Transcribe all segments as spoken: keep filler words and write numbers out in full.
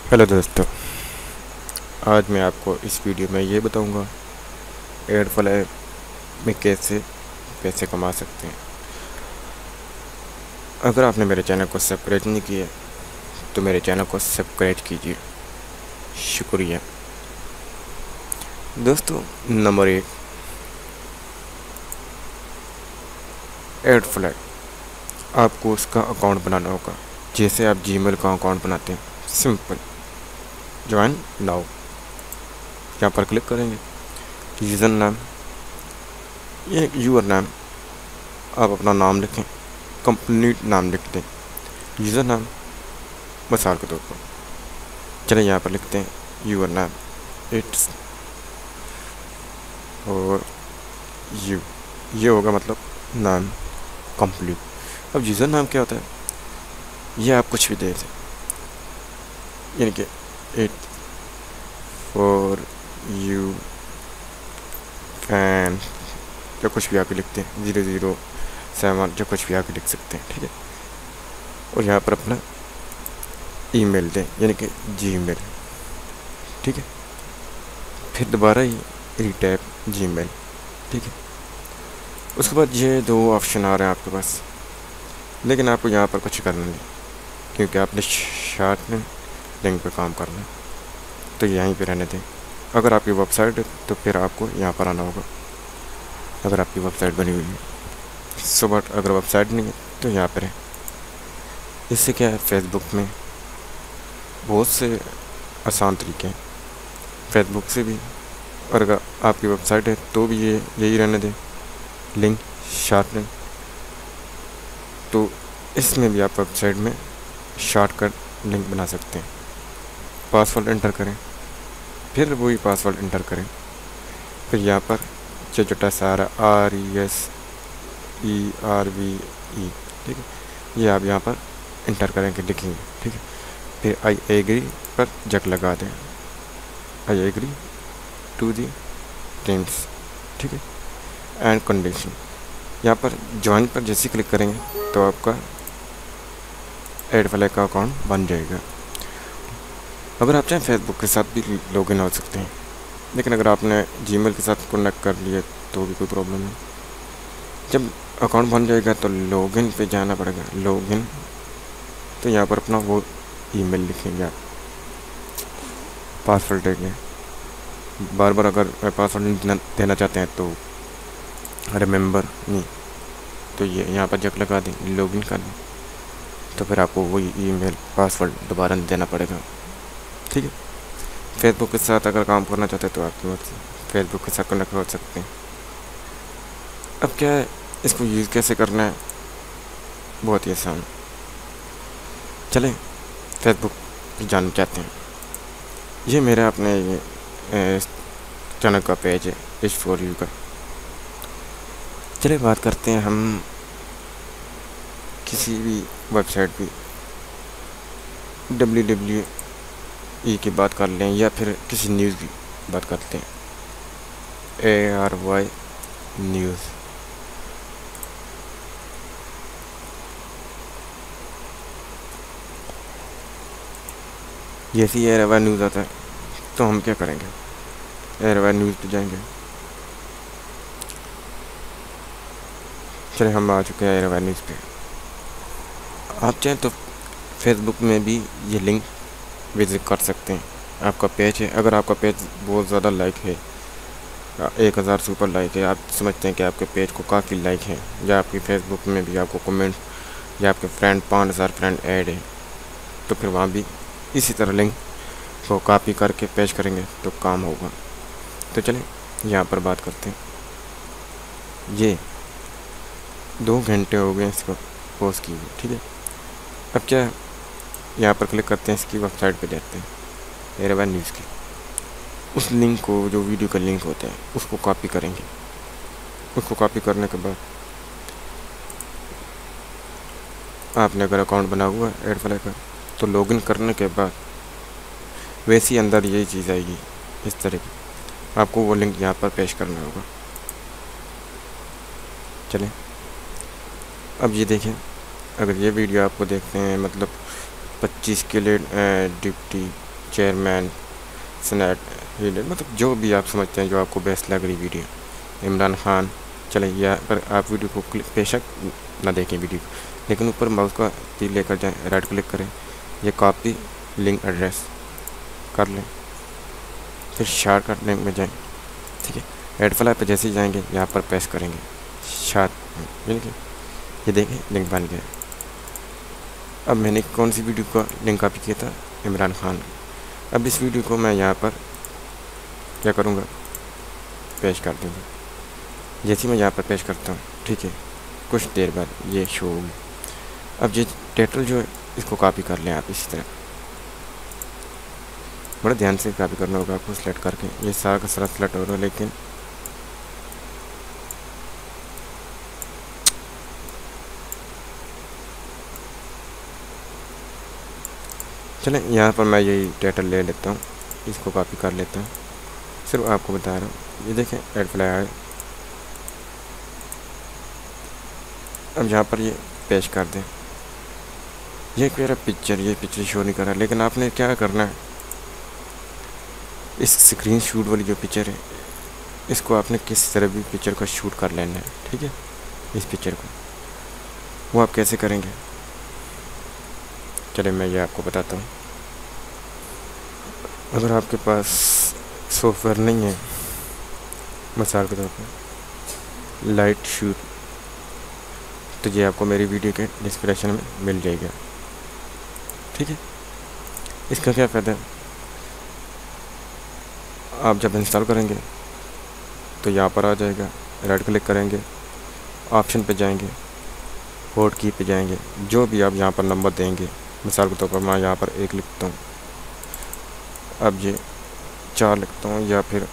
Hello दोस्तों, आज मैं आपको इस वीडियो में ये बताऊंगा एडफ्लाई में कैसे पैसे कमा सकते हैं। अगर आपने मेरे चैनल को सब्सक्राइब नहीं किया तो मेरे चैनल को सब्सक्राइब कीजिए। शुक्रिया। दोस्तों, नंबर एक, एडफ्लाई। आपको उसका अकाउंट बनाना होगा, जैसे आप जीमेल का अकाउंट बनाते हैं। सिंपल, ज्वाइन नाउ, यहाँ पर क्लिक करेंगे। यूज़र नाम, ये यूज़र नाम, आप अपना नाम लिखें, कंपनी नाम लिख दें। यूज़र नाम मिसाल के तौर पर चले यहाँ पर लिखते हैं यूज़र नाम इट्स और यू, ये होगा मतलब नाम कंप्लीट। अब यूज़र नाम क्या होता है, ये आप कुछ भी दे दें, यानी कि इट फॉर यू फैन, या कुछ भी आके लिखते हैं, ज़ीरो ज़ीरो सेवन, जो कुछ भी आके लिख सकते हैं, ठीक है। और यहाँ पर अपना ईमेल दें, यानी कि जीमेल, ठीक है। फिर दोबारा ही रीटाइप जीमेल, ठीक है। उसके बाद ये दो ऑप्शन आ रहे हैं आपके पास, लेकिन आपको यहाँ पर कुछ करना नहीं, क्योंकि आपने शॉर्ट में लिंक पे काम करना है, तो यहीं पे रहने दें। अगर आपकी वेबसाइट है तो फिर आपको यहाँ पर आना होगा, अगर आपकी वेबसाइट बनी हुई है। सो बट अगर वेबसाइट नहीं है तो यहाँ पर है। इससे क्या है, फेसबुक में बहुत से आसान तरीके हैं, फेसबुक से भी। और अगर आपकी वेबसाइट है तो भी ये यही रहने दें, लिंक शॉर्ट लिंक। तो इसमें भी आप वेबसाइट में शॉर्टकट लिंक बना सकते हैं। पासवर्ड एंटर करें, फिर वही पासवर्ड एंटर करें, फिर यहाँ पर जो छोटा सारा R E S E R V E, ठीक है, ये आप यहाँ पर एंटर करेंगे, लिखेंगे, ठीक है। फिर आई एग्री पर जग लगा दें, I agree to the terms, ठीक है, एंड कंडीशन। यहाँ पर ज्वाइन पर जैसे क्लिक करेंगे तो आपका एडफ्लाई का अकाउंट बन जाएगा। अगर आप चाहें फेसबुक के साथ भी लॉगिन हो सकते हैं, लेकिन अगर आपने जीमेल के साथ कनेक्ट कर लिया तो भी कोई प्रॉब्लम नहीं। जब अकाउंट बन जाएगा तो लॉगिन पे जाना पड़ेगा। लॉगिन, तो यहाँ पर अपना वो ईमेल लिखेंगे, आप पासवर्ड देंगे। बार बार अगर पासवर्ड नहीं देना चाहते हैं तो रिमेंबर नहीं, तो ये यहाँ पर जग लगा दें, लॉगिन कर दें, तो फिर आपको वही ईमेल पासवर्ड दोबारा नहीं देना पड़ेगा, ठीक है। फेसबुक के साथ अगर काम करना चाहते हैं तो आपकी मर्जी, फेसबुक के साथ कनेक्ट हो सकते हैं। अब क्या है, इसको यूज़ कैसे करना है, बहुत ही आसान। चलें फेसबुक की जानना चाहते हैं, ये मेरा अपने चैनल का पेज है, इट्स फॉर यू का। चलिए बात करते हैं हम किसी भी वेबसाइट पे डब्ल्यू डब्ल्यू ई की बात कर लें, या फिर किसी न्यूज़ की बात करते हैं, ए आर वाई न्यूज़। जैसे ही ए आर वाई न्यूज़ आता है तो हम क्या करेंगे, ए आर वाई न्यूज़ पे जाएंगे। चलिए हम आ चुके हैं ए आर वाई न्यूज़ पे। आप चाहें तो फेसबुक में भी ये लिंक विजिट कर सकते हैं। आपका पेज है, अगर आपका पेज बहुत ज़्यादा लाइक है, एक हज़ार से ऊपर लाइक है, आप समझते हैं कि आपके पेज को काफ़ी लाइक है, या आपकी फेसबुक में भी आपको कमेंट, या आपके फ्रेंड पाँच हज़ार फ्रेंड ऐड है, तो फिर वहाँ भी इसी तरह लिंक को कॉपी करके पेश करेंगे तो काम होगा। तो चलें यहाँ पर बात करते हैं। ये दो घंटे हो गए इसको पोस्ट किए, ठीक है। अब क्या है, यहाँ पर क्लिक करते हैं, इसकी वेबसाइट पे जाते हैं, ए आर वाई न्यूज़ की। उस लिंक को, जो वीडियो का लिंक होता है, उसको कॉपी करेंगे। उसको कॉपी करने के बाद आपने अगर अकाउंट बना हुआ है एडफ्लाई का, तो लॉगिन करने के बाद वैसे ही अंदर यही चीज़ आएगी इस तरह की, आपको वो लिंक यहाँ पर पेश करना होगा। चलें अब ये देखें, अगर ये वीडियो आपको देखते हैं, मतलब पच्चीस के लिए ड्यूटी चेयरमैन स्नैट हीडर, मतलब जो भी आप समझते हैं, जो आपको बेस्ट लग रही वीडियो, इमरान खान। चले या पर आप वीडियो को क्लिक बेशक ना देखें वीडियो को, लेकिन ऊपर माउस का तीर लेकर जाएं, राइट क्लिक करें, ये कॉपी लिंक एड्रेस कर लें, फिर शॉर्टकट लिंक में जाएं, ठीक है। एड फ्लाई पर जैसे ही जाएंगे यहाँ पर पेस्ट करेंगे शार्ट, ये देखें लिंक बन गया। अब मैंने कौन सी वीडियो का लिंक कॉपी किया था, इमरान खान। अब इस वीडियो को मैं यहाँ पर क्या करूँगा, पेश कर दूँगा। जैसे मैं यहाँ पर पेश करता हूँ, ठीक है, कुछ देर बाद ये शो होगी। अब ये टाइटल जो है इसको कॉपी कर लें आप इसी तरह, बड़ा ध्यान से कॉपी करना होगा आपको सेलेक्ट करके। ये सारा का सारा सेलेक्ट हो रहा है, लेकिन चलें यहाँ पर मैं यही टाइटल ले लेता हूँ, इसको कॉपी कर लेता हूँ, सिर्फ आपको बता रहा हूँ। ये देखें एड फ्लाई आया। अब यहाँ पर ये पेश कर दें। ये मेरा पिक्चर, ये पिक्चर शो नहीं कर रहा, लेकिन आपने क्या करना है, इस स्क्रीन शूट वाली जो पिक्चर है इसको आपने किस तरह भी पिक्चर का शूट कर लेना है, ठीक है। इस पिक्चर को वो आप कैसे करेंगे, चले मैं ये आपको बताता हूँ। अगर आपके पास सॉफ्टवेयर नहीं है, मिसाल के तौर पर लाइट शूट, तो ये आपको मेरी वीडियो के डिस्क्रिप्शन में मिल जाएगा, ठीक है। इसका क्या फ़ायदा है, आप जब इंस्टॉल करेंगे तो यहाँ पर आ जाएगा, राइट क्लिक करेंगे, ऑप्शन पे जाएंगे, होल्ड की पे जाएंगे, जो भी आप यहाँ पर नंबर देंगे, मिसाल के तौर पर मैं यहाँ पर एक लिखता हूँ, अब ये चार लिखता हूँ, या फिर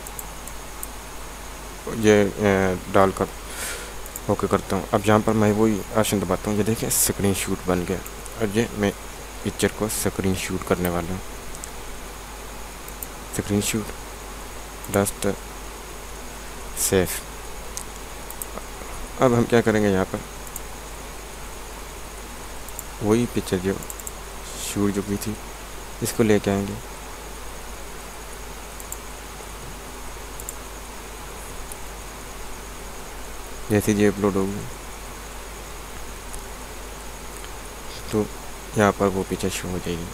ये डालकर ओके करता हूँ। अब यहाँ पर मैं वही ऑप्शन दबाता हूँ, ये देखिए स्क्रीन शूट बन गया। अब ये मैं पिक्चर को स्क्रीन शूट करने वाला हूँ, स्क्रीन शूट डस्ट सेफ। अब हम क्या करेंगे, यहाँ पर वही पिक्चर जो शूट जो की थी इसको लेके आएंगे, जैसे ये अपलोड होगी तो यहाँ पर वो पिक्चर शो हो जाएगी।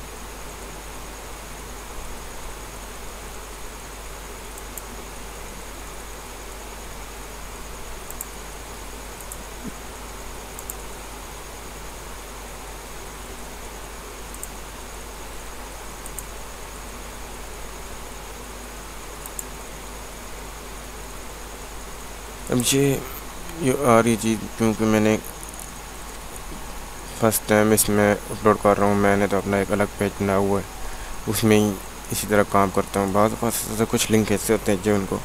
अब ये ये आ रही चीज़, क्योंकि मैंने फर्स्ट टाइम इसमें अपलोड कर रहा हूँ, मैंने तो अपना एक अलग पेज बना हुआ है, उसमें ही इसी तरह काम करता हूँ। बाद में कुछ लिंक ऐसे होते हैं जो उनको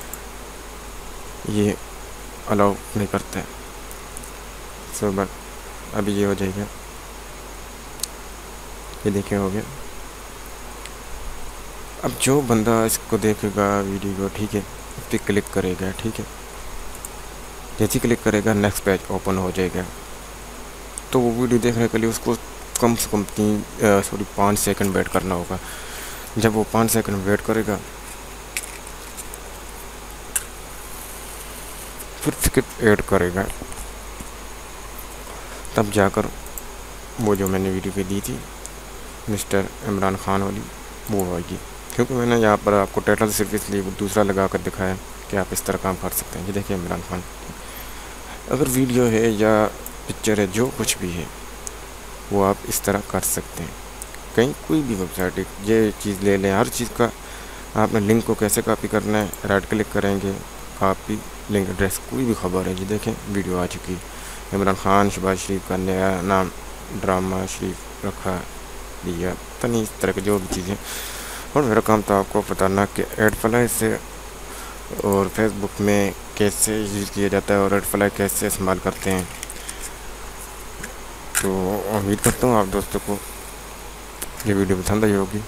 ये अलाउ नहीं करता है। सो बट अभी ये हो जाएगा, ये देखिए हो गया। अब जो बंदा इसको देखेगा वीडियो को, ठीक है, उस पर क्लिक करेगा, ठीक है, जैसे क्लिक करेगा नेक्स्ट पेज ओपन हो जाएगा। तो वो वीडियो देखने के लिए उसको कम से कम तीन सॉरी पाँच सेकंड वेट करना होगा। जब वो पाँच सेकंड वेट करेगा फिर स्किप ऐड करेगा, तब जाकर वो जो मैंने वीडियो पे दी थी मिस्टर इमरान खान वाली वो आएगी। क्योंकि मैंने यहाँ पर आपको टाइटल सिर्फ इसलिए वो दूसरा लगा कर दिखाया कि आप इस तरह काम कर सकते हैं। ये देखिए इमरान खान। अगर वीडियो है या पिक्चर है, जो कुछ भी है वो आप इस तरह कर सकते हैं। कहीं कोई भी वेबसाइट ये चीज़ ले लें, हर चीज़ का आपने लिंक को कैसे कॉपी करना है, राइट क्लिक करेंगे, कॉपी लिंक एड्रेस, कोई भी खबर है जी देखें वीडियो आ चुकी है। इमरान खान शहबाज शरीफ का नया नाम ड्रामा शरीफ रखा दिया, पता नहीं इस तरह की जो भी चीज़ें। और मेरा काम था आपको बताना कि एड फ्लाई से और फेसबुक में कैसे यूज़ किया जाता है और एड फ्लाई कैसे इस्तेमाल करते हैं। तो उम्मीद करता हूँ आप दोस्तों को ये वीडियो पसंद आई होगी।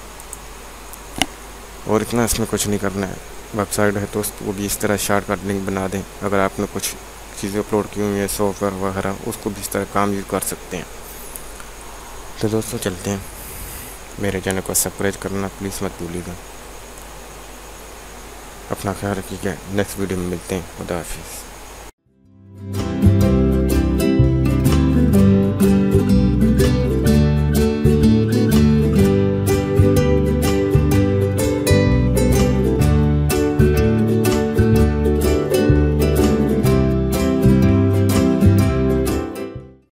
और इतना इसमें कुछ नहीं करना है, वेबसाइट है तो उसको भी इस तरह शॉर्टकट लिंक बना दें। अगर आपने कुछ चीज़ें अपलोड की हुई हैं सॉफ्टवेयर वगैरह, उसको भी इस तरह काम यूज़ कर सकते हैं। तो दोस्तों चलते हैं। मेरे चैनल को सब्सक्राइब करना प्लीज़ मत भूलिएगा। अपना ख्याल रखिएगा। नेक्स्ट वीडियो में मिलते हैं। खुदा हाफिज़।